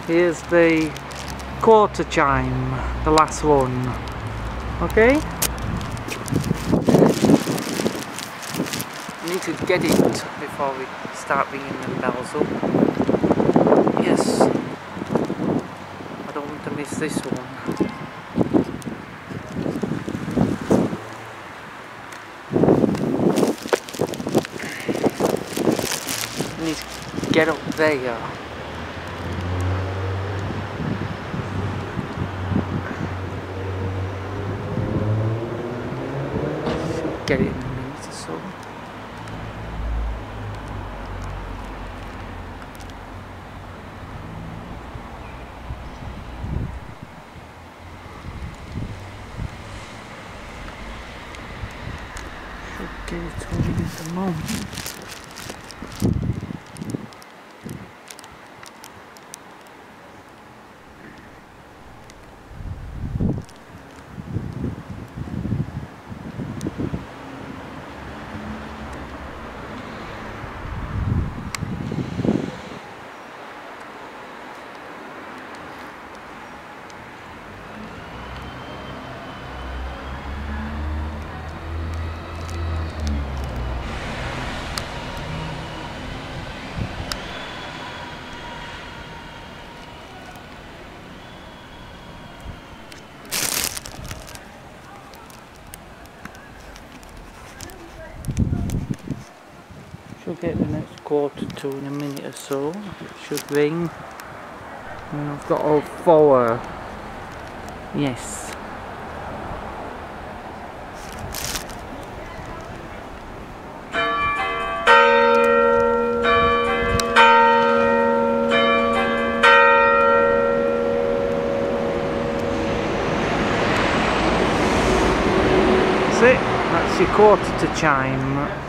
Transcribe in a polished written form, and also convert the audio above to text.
Here's the quarter chime, the last one. Okay? We need to get it before we start ringing the bells up. Yes. I don't want to miss this one. We need to get up there. Get it in a minute or so. Should get it all in at the moment. Should get the next quarter to in a minute or so. It should ring. And I've got all 4. Yes. That's it. That's your quarter to chime.